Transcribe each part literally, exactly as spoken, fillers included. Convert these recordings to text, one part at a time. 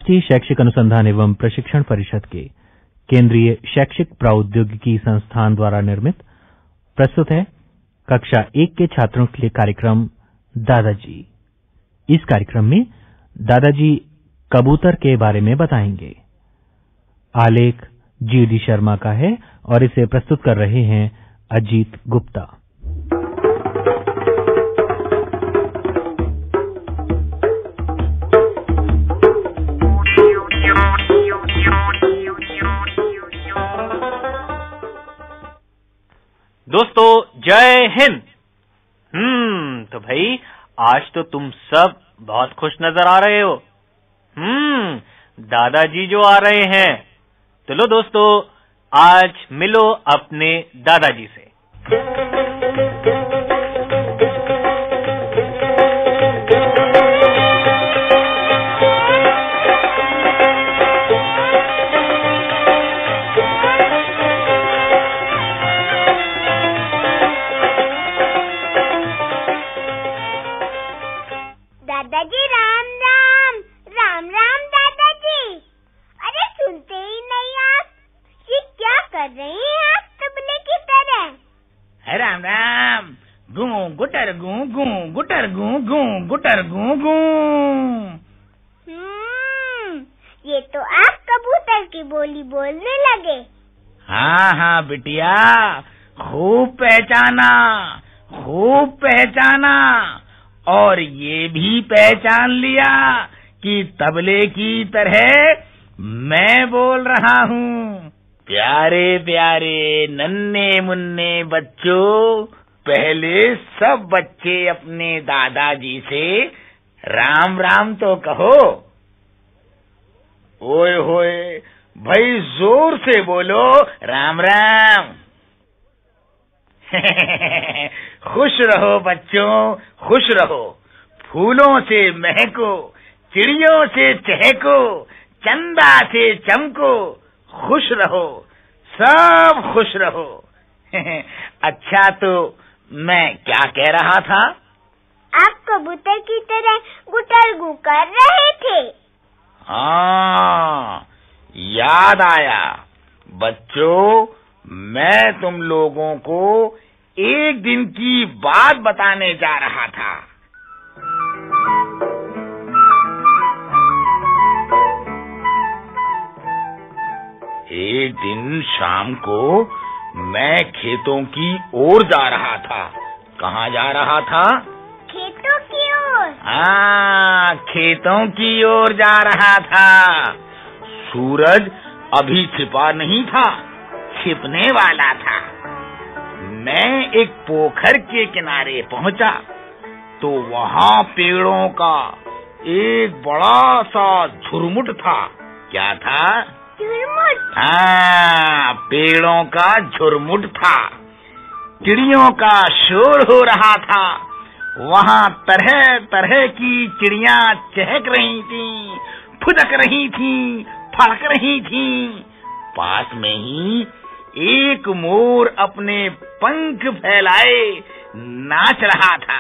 राष्ट्रीय शैक्षिक अनुसंधान एवं प्रशिक्षण परिषद के केंद्रीय शैक्षिक प्रौद्योगिकी संस्थान द्वारा निर्मित प्रस्तुत है कक्षा एक के छात्रों के लिए कार्यक्रम दादाजी। इस कार्यक्रम में दादाजी कबूतर के बारे में बताएंगे। आलेख जी डी शर्मा का है और इसे प्रस्तुत कर रहे हैं अजीत गुप्ता। दोस्तों जय हिंद। हम्म तो भाई आज तो तुम सब बहुत खुश नजर आ रहे हो। हम्म दादाजी जो आ रहे हैं, तो लो दोस्तों आज मिलो अपने दादाजी से। दादाजी राम राम। राम राम दादाजी। अरे सुनते ही नहीं आप, ये क्या कर रहे हैं आप तबले की तरह? राम राम। गू गुटर गू गू गुटर गू गू गुटर गू गू। हम्म ये तो आप कबूतर की बोली बोलने लगे। हाँ हाँ बिटिया, खूब पहचाना, खूब पहचाना। और ये भी पहचान लिया कि तबले की तरह मैं बोल रहा हूँ। प्यारे प्यारे नन्हे मुन्ने बच्चों, पहले सब बच्चे अपने दादाजी से राम राम तो कहो। ओए होए भाई, जोर से बोलो राम राम। खुश रहो बच्चों, खुश रहो। फूलों से महको, चिड़ियों से चहको, चंदा से चमको। खुश रहो, सब खुश रहो। अच्छा तो मैं क्या कह रहा था? आप कबूतर की तरह गुटरगू कर रहे थे। हाँ, याद आया। बच्चों, मैं तुम लोगों को एक दिन की बात बताने जा रहा था। एक दिन शाम को मैं खेतों की ओर जा रहा था। कहाँ जा रहा था? खेतों की ओर। हाँ, खेतों की ओर जा रहा था। सूरज अभी छिपा नहीं था, छिपने वाला था। मैं एक पोखर के किनारे पहुंचा तो वहाँ पेड़ों का एक बड़ा सा झुरमुट था। क्या था? झुरमुट। हाँ, पेड़ों का झुरमुट था। चिड़ियों का शोर हो रहा था। वहाँ तरह तरह की चिड़ियाँ चहक रही थीं, फुदक रही थीं, फड़क रही थीं। पास में ही एक मोर अपने पंख फैलाए नाच रहा था।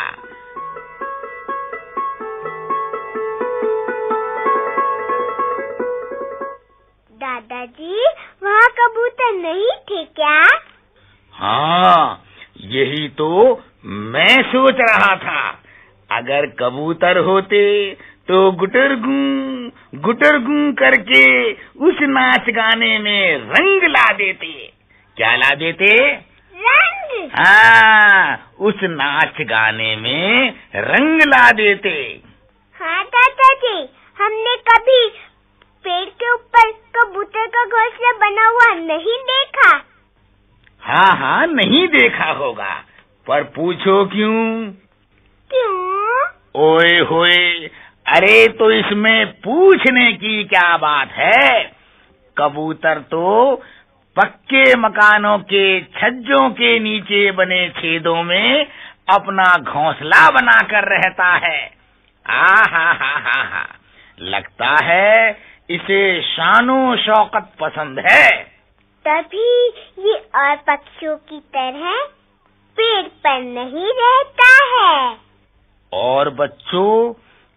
दादाजी, वहाँ कबूतर नहीं थे क्या? हाँ, यही तो मैं सोच रहा था। अगर कबूतर होते तो गुटरगू गुटरगू करके उस नाच गाने में रंग ला देते। क्या ला देते? रंग। हाँ, उस नाच गाने में रंग ला देते। हाँ दादाजी, हमने कभी पेड़ के ऊपर कबूतर का घोंसला बना हुआ नहीं देखा। हाँ हाँ, नहीं देखा होगा, पर पूछो क्यों? क्यों? ओए होए, अरे तो इसमें पूछने की क्या बात है? कबूतर तो पक्के मकानों के छज्जों के नीचे बने छेदों में अपना घोंसला बनाकर रहता है। आ हा हा हा हा, लगता है इसे शानो शौकत पसंद है। तभी ये और पक्षियों की तरह पेड़ पर नहीं रहता है। और बच्चों,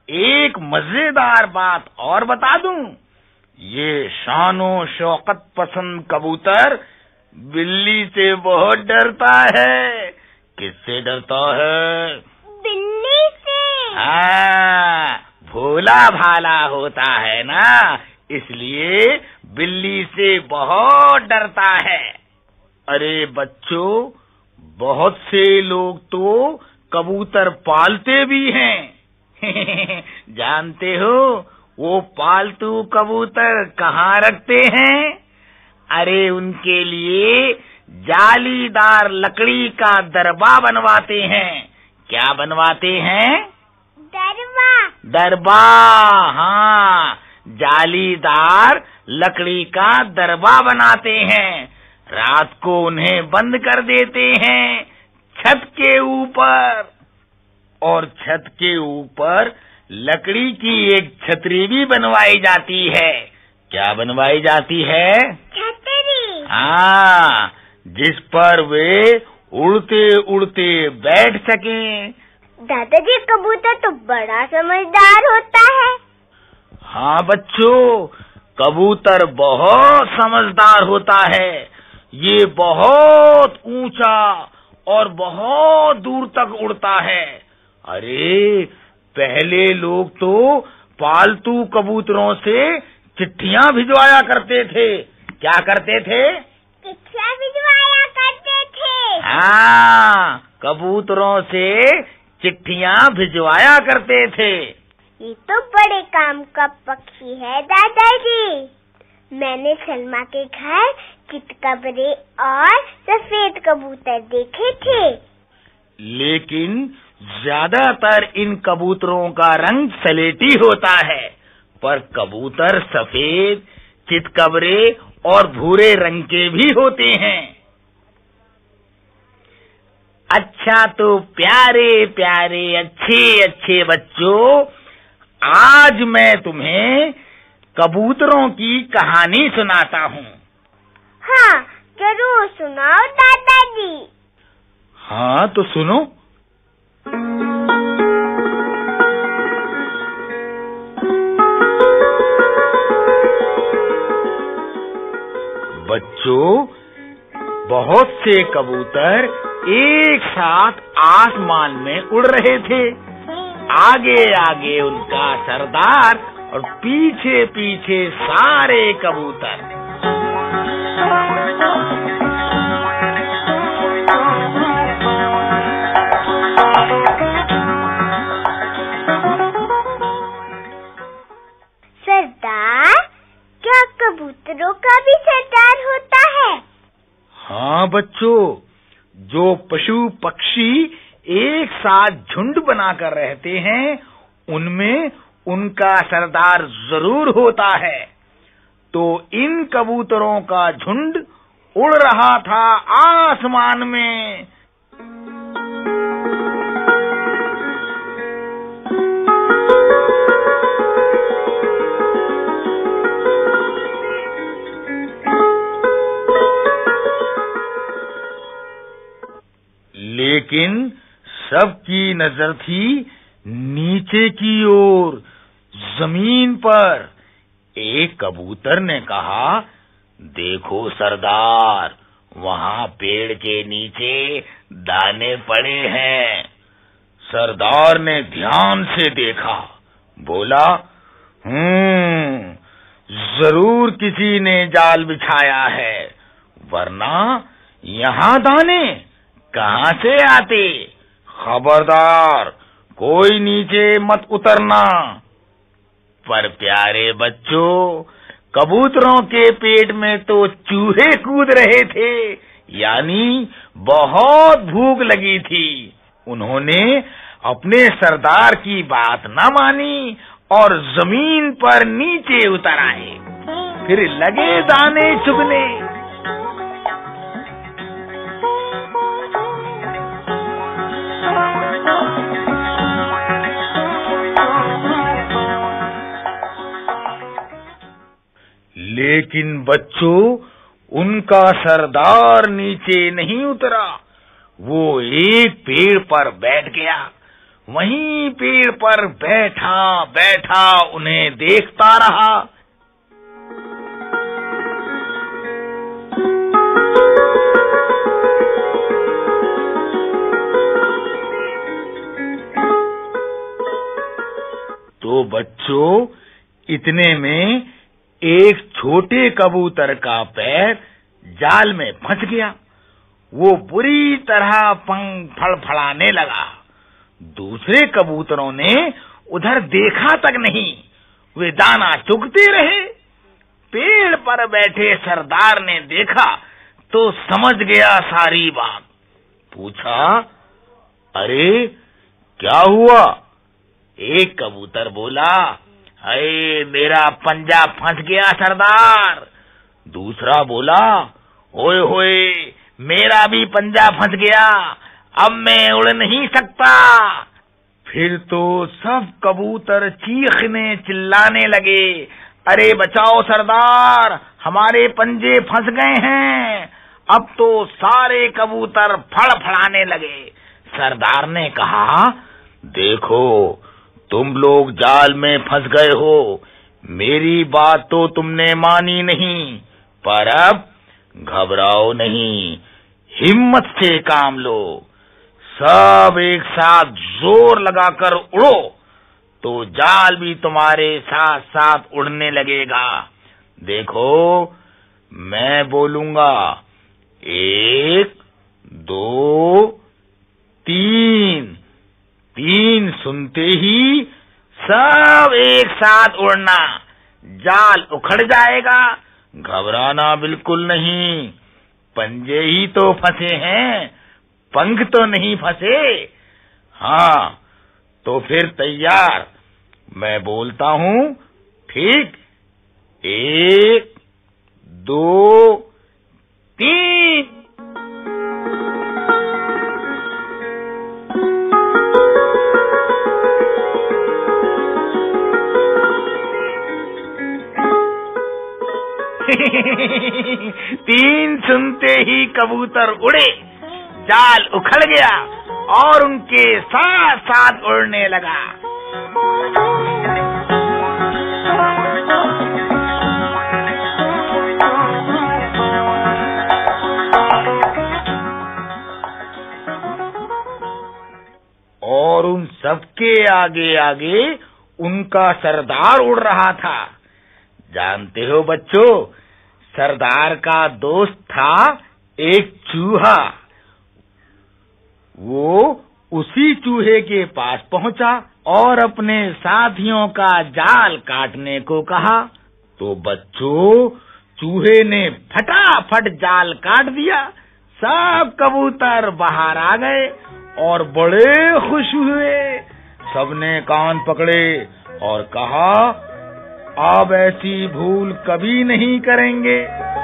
एक मजेदार बात और बता दूं, ये शानो शौकत पसंद कबूतर बिल्ली से बहुत डरता है। किससे डरता है? बिल्ली से। हाँ, भोला भाला होता है ना, इसलिए बिल्ली से बहुत डरता है। अरे बच्चों, बहुत से लोग तो कबूतर पालते भी हैं। जानते हो वो पालतू कबूतर कहाँ रखते हैं? अरे उनके लिए जालीदार लकड़ी का दरबा बनवाते हैं। क्या बनवाते हैं? दरबा। दरबा, हाँ, जालीदार लकड़ी का दरबा बनाते हैं। रात को उन्हें बंद कर देते हैं छत के ऊपर, और छत के ऊपर लकड़ी की एक छतरी भी बनवाई जाती है। क्या बनवाई जाती है? छतरी। हाँ, जिस पर वे उड़ते उड़ते बैठ सकें। दादाजी, कबूतर तो बड़ा समझदार होता है। हाँ बच्चों, कबूतर बहुत समझदार होता है। ये बहुत ऊंचा और बहुत दूर तक उड़ता है। अरे पहले लोग तो पालतू कबूतरों से चिट्ठियां भिजवाया करते थे। क्या करते थे? चिट्ठियां भिजवाया करते थे। हाँ, कबूतरों से चिट्ठियां भिजवाया करते थे। ये तो बड़े काम का पक्षी है दादाजी। मैंने सलमा के घर चितकबरे और सफेद कबूतर देखे थे। लेकिन ज्यादातर इन कबूतरों का रंग सलेटी होता है, पर कबूतर सफेद, चितकबरे और भूरे रंग के भी होते हैं। अच्छा तो प्यारे प्यारे अच्छे अच्छे बच्चों, आज मैं तुम्हें कबूतरों की कहानी सुनाता हूँ। हाँ, जरूर सुनाओ दादाजी। हाँ तो सुनो। बच्चों, बहुत से कबूतर एक साथ आसमान में उड़ रहे थे। आगे आगे उनका सरदार और पीछे पीछे सारे कबूतर। सरदार, क्या कबूतरों का भी सरदार होता है? हाँ बच्चों, जो पशु पक्षी एक साथ झुंड बनाकर रहते हैं, उनमें उनका सरदार जरूर होता है। तो इन कबूतरों का झुंड उड़ रहा था आसमान में। लेकिन सबकी नजर थी नीचे की ओर, जमीन पर। एक कबूतर ने कहा, देखो सरदार, वहाँ पेड़ के नीचे दाने पड़े हैं। सरदार ने ध्यान से देखा, बोला, हम्म, जरूर किसी ने जाल बिछाया है, वरना यहाँ दाने कहाँ से आते? खबरदार, कोई नीचे मत उतरना। पर प्यारे बच्चों, कबूतरों के पेट में तो चूहे कूद रहे थे, यानी बहुत भूख लगी थी। उन्होंने अपने सरदार की बात न मानी और जमीन पर नीचे उतर आए। फिर लगे दाने चुगने। लेकिन बच्चों, उनका सरदार नीचे नहीं उतरा। वो एक पेड़ पर बैठ गया। वहीं पेड़ पर बैठा बैठा उन्हें देखता रहा। तो बच्चों, इतने में एक छोटे कबूतर का पैर जाल में फंस गया। वो बुरी तरह पंख फड़फड़ाने लगा। दूसरे कबूतरों ने उधर देखा तक नहीं, वे दाना चुगते रहे। पेड़ पर बैठे सरदार ने देखा तो समझ गया सारी बात। पूछा, अरे क्या हुआ? एक कबूतर बोला, अरे मेरा पंजा फंस गया सरदार। दूसरा बोला, ओए होए मेरा भी पंजा फंस गया, अब मैं उड़ नहीं सकता। फिर तो सब कबूतर चीखने चिल्लाने लगे, अरे बचाओ सरदार, हमारे पंजे फंस गए हैं। अब तो सारे कबूतर फड़फड़ाने लगे। सरदार ने कहा, देखो तुम लोग जाल में फंस गए हो, मेरी बात तो तुमने मानी नहीं, पर अब घबराओ नहीं, हिम्मत से काम लो। सब एक साथ जोर लगाकर उड़ो तो जाल भी तुम्हारे साथ साथ उड़ने लगेगा। देखो मैं बोलूंगा, एक दो तीन। तीन सुनते ही सब एक साथ उड़ना, जाल उखड़ जाएगा। घबराना बिल्कुल नहीं, पंजे ही तो फंसे हैं, पंख तो नहीं फंसे। हाँ तो फिर तैयार, मैं बोलता हूँ, ठीक? एक दो तीन। तीन सुनते ही कबूतर उड़े, जाल उखड़ गया और उनके साथ साथ उड़ने लगा। और उन सबके आगे आगे उनका सरदार उड़ रहा था। जानते हो बच्चों, सरदार का दोस्त था एक चूहा। वो उसी चूहे के पास पहुंचा और अपने साथियों का जाल काटने को कहा। तो बच्चों, चूहे ने फटाफट जाल काट दिया। सब कबूतर बाहर आ गए और बड़े खुश हुए। सबने कान पकड़े और कहा, अब ऐसी भूल कभी नहीं करेंगे।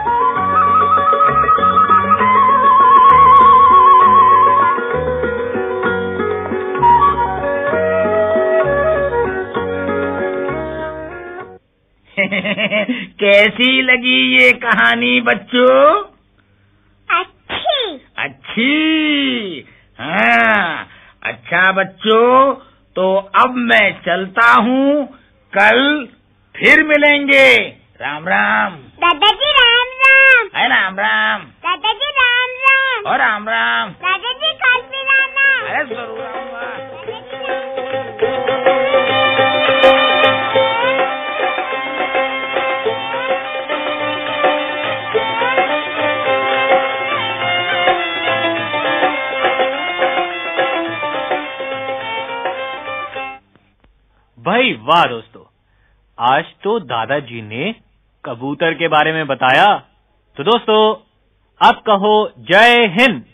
कैसी लगी ये कहानी बच्चों? अच्छी। अच्छी? हाँ, अच्छा बच्चों, तो अब मैं चलता हूँ, कल फिर मिलेंगे। राम राम। दादाजी राम राम। है राम राम। दादाजी राम राम। और राम राम। दादाजी कल फिर आना। अरे जरूर आऊंगा। भाई वाह दोस्तों, आज तो दादाजी ने कबूतर के बारे में बताया। तो दोस्तों अब कहो जय हिंद।